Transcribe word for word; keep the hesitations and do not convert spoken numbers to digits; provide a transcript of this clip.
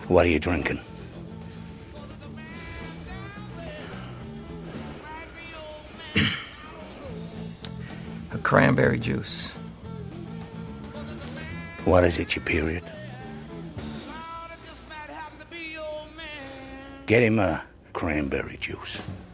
What are you drinking? A cranberry juice. What is it, your period? Get him a cranberry juice.